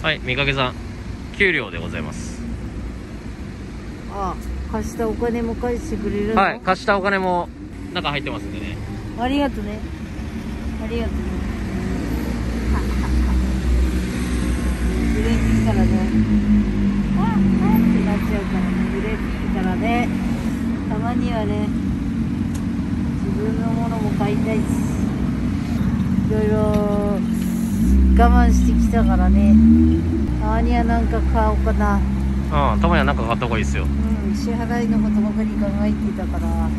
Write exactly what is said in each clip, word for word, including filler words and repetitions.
はい、みかけさん給料でございます。 あ、貸したお金も返してくれるの？ はい、貸したお金も中入ってますんでね。 ありがとね。ありがとね。嬉しいからね。ああってなっちゃうからね。嬉しいからね。たまにはね、自分のものも買いたいし、いろいろ我慢してきたからね。たまにはなんか買おうかな。 うん、たまにはなんか買った方がいいですよ。 うん、支払いのことばかり考えてたから。 うん。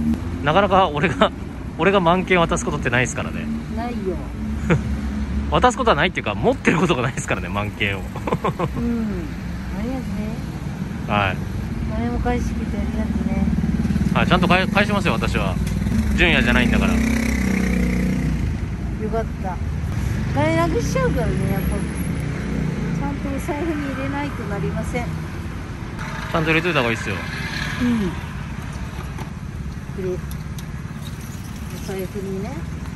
なかなか俺が俺が万件渡すことってないですからね。 ないよ。 渡すことはないっていうか、持ってることがないですからね、万件を。 うん。ありがとね。 はい。 金も返してきてありがとね。 はい、ちゃんと返返しますよ、私は。純也じゃないんだから。 よかった。金なくしちゃうからね、やっぱ。ちゃんとお財布に入れないとなりません。 ちゃんと入れといた方がいいですよ。 うん。これ、お財布にね。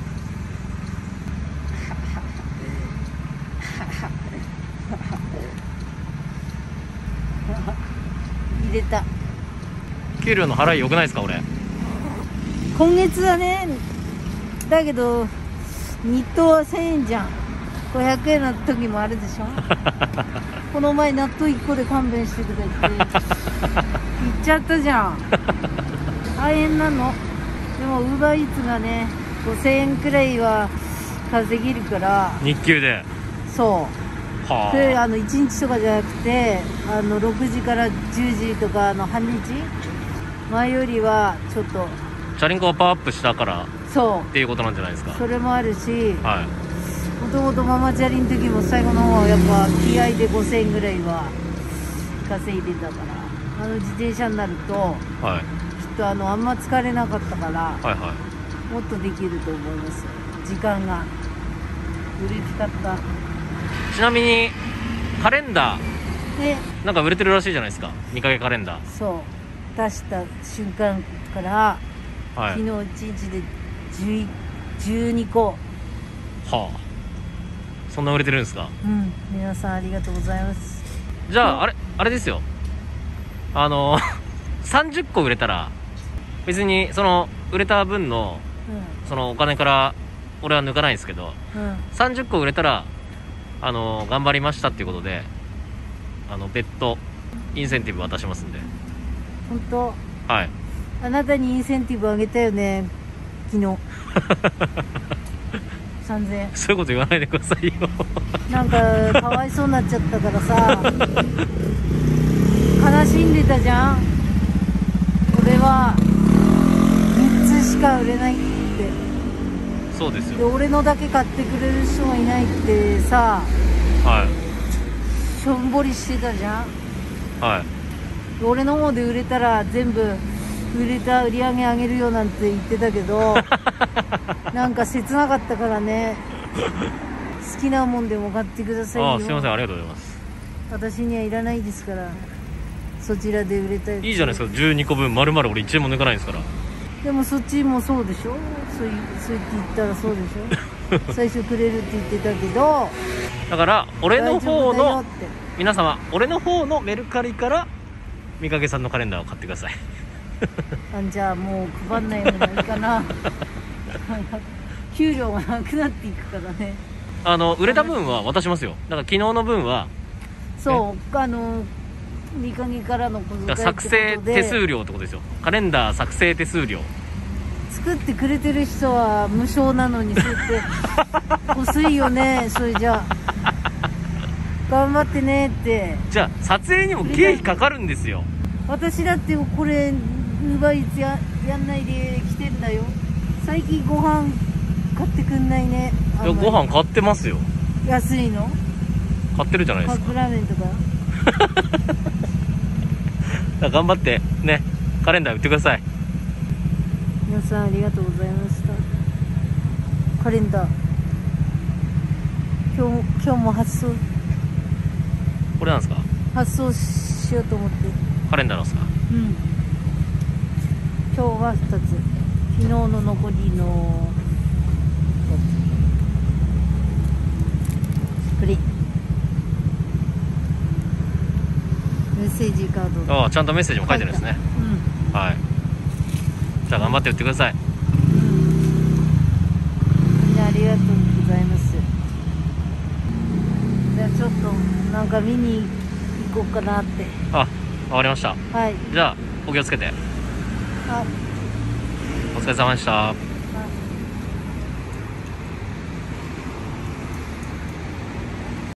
入れた。 給料の払い良くないですか、俺。 今月はね、だけど日当はせんえんじゃん。ごひゃくえんの時もあるでしょ。この前納豆いっこで勘弁してくれって言っちゃったじゃん。大変なの。でもウーバーイーツがね、ごせんえんくらいは稼げるから。 日給で。 そうはあ。 で、あのいちにちとかじゃなくて、あのろくじからじゅうじとかの半日前よりはちょっとチャリンコがパワーアップしたからそうっていうことなんじゃないですか。 それもあるし、 はい。 もともとママチャリの時も最後の方はやっぱ気合でごせんえんぐらいは稼いでたから、あの自転車になると、 はい、 きっとあのあんま疲れなかったから、 はいはい、 もっとできると思いますよ。時間が嬉しかった。 ちなみにカレンダーでなんか売れてるらしいじゃないですか、みかけカレンダー。 そう出した瞬間から、 はい、 昨日いちにちでじゅうにこ。 はあ、そんな売れてるんですか。 うん、皆さんありがとうございます。 じゃああれあれですよ、あのさんじゅっこ売れたら別にその売れた分の、うん、そのお金から俺は抜かないんですけど、うん、さんじゅっこ売れたらあの頑張りましたっていうことで、あの別途インセンティブ渡しますんで。 本当？ はい。 あなたにインセンティブあげたよね、昨日。さんぜんえん。 そういうこと言わないでくださいよ。 なんかかわいそうになっちゃったからさ、悲しんでたじゃん。俺はみっつしか売れないって。 そうですよ。 で俺のだけ買ってくれる人がいないってさ、 はい、 しょんぼりしてたじゃん。 はい。 俺の方で売れたら全部売れた売り上げ上げるよなんて言ってたけどなんか切なかったからね。好きなもんでも買ってくださいよ。 ああ、すいません、ありがとうございます。 私にはいらないですから、そちらで売れたやつ。 いいじゃないですか、じゅうにこぶん丸々俺いちえんも抜かないんですから。 でもそっちもそうでしょ。そうそう言って言ったらそうでしょ。最初くれるって言ってたけど、 だから俺の方のって皆様、俺の方のメルカリからみかけさんのカレンダーを買ってください。 あんじゃあもう配んないのがいいかな。給料がなくなっていくからね。 あの売れた分は渡しますよ。だから昨日の分はそう、ね、あのみかげからの小遣いってことで作成手数料ってことですよ。カレンダー作成手数料作ってくれてる人は無償なのに、そうやって欲しいよね。それじゃあ頑張ってねって。じゃあ撮影にも経費かかるんですよ。 私だってこれウーバーイーツややんないで来てんだよ。最近ご飯買ってくんないね。 いや、ご飯買ってますよ。 安いの買ってるじゃないですか。 カップラーメンとか。 だ頑張ってね、カレンダー売ってください。 皆さんありがとうございました。カレンダー今日今日も発送。 これなんですか。発送しようと思って。 カレンダーなんですか。 うん。今日はふたつ、昨日の残りのやつ。これセージカード。 ああ、ちゃんとメッセージも書いてるんですね。 うん。 はい。じゃあ頑張って売ってください。 うん。ありがとうございます。じゃあちょっとなんか見に行こうかなって。 あ、わかりました。 はい。 じゃあお気をつけて。 あ、 お疲れ様でした。